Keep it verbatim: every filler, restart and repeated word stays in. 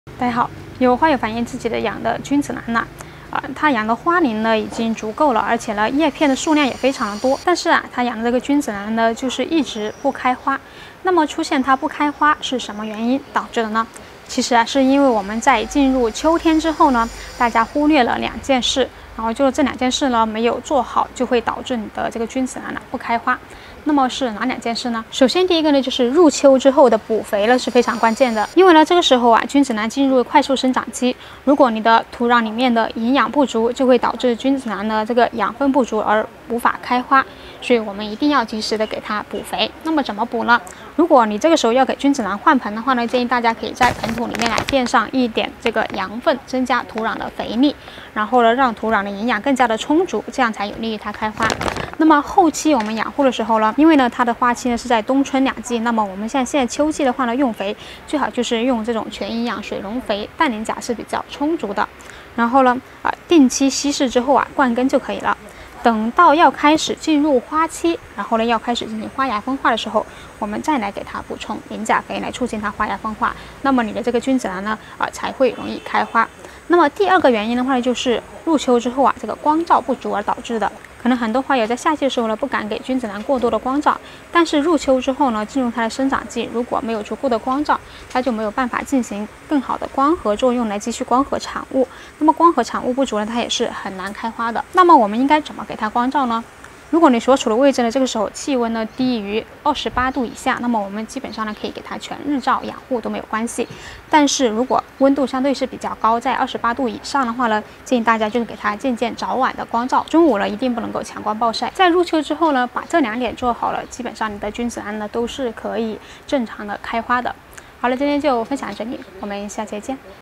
大家好，有花友反映自己的养的君子兰呢，啊、呃，他养的花龄呢已经足够了，而且呢叶片的数量也非常的多，但是啊，他养的这个君子兰呢就是一直不开花。那么出现它不开花是什么原因导致的呢？其实啊，是因为我们在进入秋天之后呢，大家忽略了两件事，然后就是这两件事呢没有做好，就会导致你的这个君子兰呢不开花。那么是哪两件事呢？首先第一个呢，就是入秋之后的补肥呢是非常关键的，因为呢这个时候啊，君子兰进入快速生长期，如果你的土壤里面的营养不足，就会导致君子兰的这个养分不足而无法开花，所以我们一定要及时的给它补肥。那么怎么补呢？如果你这个时候要给君子兰换盆的话呢，建议大家可以在盆土里面来垫上一点这个羊粪，增加土壤的肥力，然后呢让土壤的营养更加的充足，这样才有利于它开花。那么后期我们养护的时候呢，因为呢它的花期呢是在冬春两季，那么我们现在现在秋季的话呢，用肥最好就是用这种全营养水溶肥，氮磷钾是比较充足的。然后呢，啊、呃、定期稀释之后啊，灌根就可以了。等到要开始进入花期，然后呢要开始进行花芽分化的时候，我们再来给它补充磷钾肥来促进它花芽分化，那么你的这个君子兰呢，啊、呃、才会容易开花。那么第二个原因的话呢，就是入秋之后啊，这个光照不足而导致的。可能很多花友在夏季的时候呢，不敢给君子兰过多的光照，但是入秋之后呢，进入它的生长季，如果没有足够的光照，它就没有办法进行更好的光合作用来继续光合产物。那么光合产物不足呢，它也是很难开花的。那么我们应该怎么给它光照呢？如果你所处的位置呢，这个时候气温呢低于二十八度以下，那么我们基本上呢可以给它全日照养护都没有关系。但是如果温度相对是比较高，在二十八度以上的话呢，建议大家就是给它渐渐早晚的光照，中午呢一定不能够强光暴晒。在入秋之后呢，把这两点做好了，基本上你的君子兰呢都是可以正常的开花的。好了，今天就分享到这里，我们下期见。